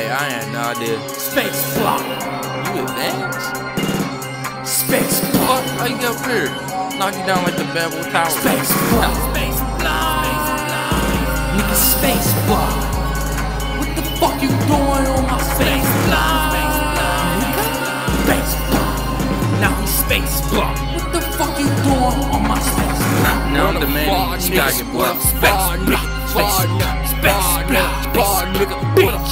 Hey, I had no idea. Space block. You advanced? Space block. How you get up here? Knock you down like the Babel Tower. Space block. Space block. Nigga, space block. What the fuck you doing on my space block? Nigga, space block. Now he's space block. What the fuck you doing on my space block? Now I'm demanding you gotta get blocked. Space block. Space block. Space block. Space block.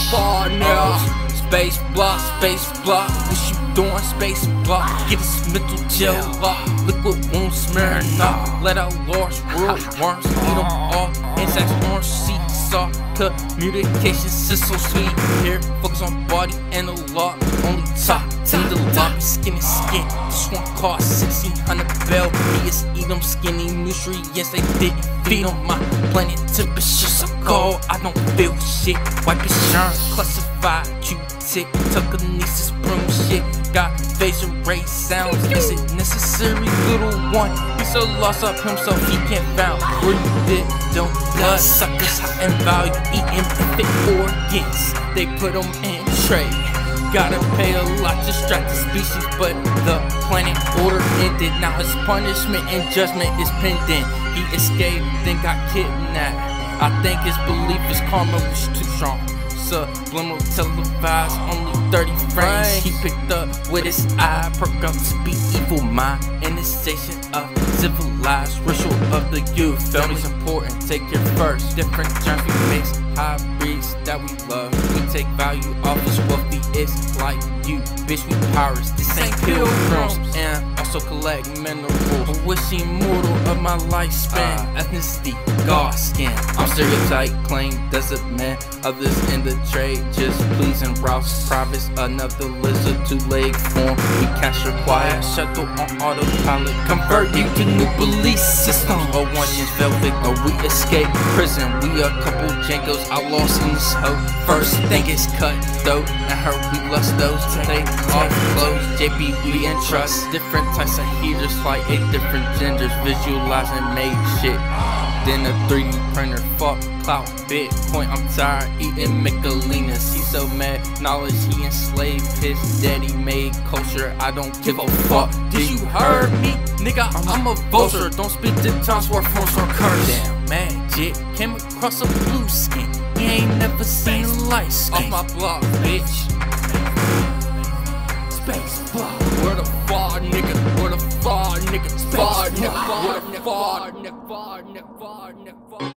Bitch. Space block, space block. What you doing, space block? Get this mental gel lock. Liquid won't smear enough. Let out large world worms. Eat them all. Insects, orange seesaw. Communication system sweet. Here, focus on body and the law. Only top in the lobby. Skin is skin. This one cost 1600 bell. He is eat them skinny nutrients. They didn't feed on my planet. Temperature so cold. I don't feel shit. Wipe insurance, classified. Q-tip, telekinesis, broom shit. Got facial ray sounds. Is it necessary, little one? He's so lost up himself, he can't found where you did. Don't blood suckers high in value, eating infant organs. They put them in trade. Gotta pay a lot to distract the species, but the planet order ended. Now his punishment and judgment is pending. He escaped, then got kidnapped. I think his belief is karma was too strong. Subliminal televised, only 30 frames. He picked up with his eye, perk up to be evil mind. Initiation of civilized ritual of the youth. Family's important, take care first. Different germs we mix, hybrids that we love. We take value off his wealthy, it's like you. Bitch, we pirates, this ain't pilgrims. And also collect minerals. A wishing mortal of my lifespan. Ethnicity, God skin. I'm stereotype, claim desert man. Others in the trade, just pleasing routes. Privates, another lizard, two-leg form. We capture quiet, shuttle on autopilot. Convert you to new belief system. A 1 inch velvet, or we escape prison. We a couple Jankos, outlaws in this hoe. First thing is cut though, and her we lust those. Take off clothes, JB we entrust. Different types of heaters, like 8 different genders. Visualizing made shit. Then a 3D printer, fuck clout, Bitcoin. I'm tired eating Michelinas. He's so mad, knowledge he enslaved his daddy made culture. I don't give a fuck. Did you heard me, nigga? I'm a vulture. Don't speak the times where phones are cursed. Damn, magic came across a blue skin. He ain't never seen light skin. Off my block, bitch. Space block. Where the fuck, nigga? Where the fuck, nigga? Fuck, nigga. Where the fuck, nigga?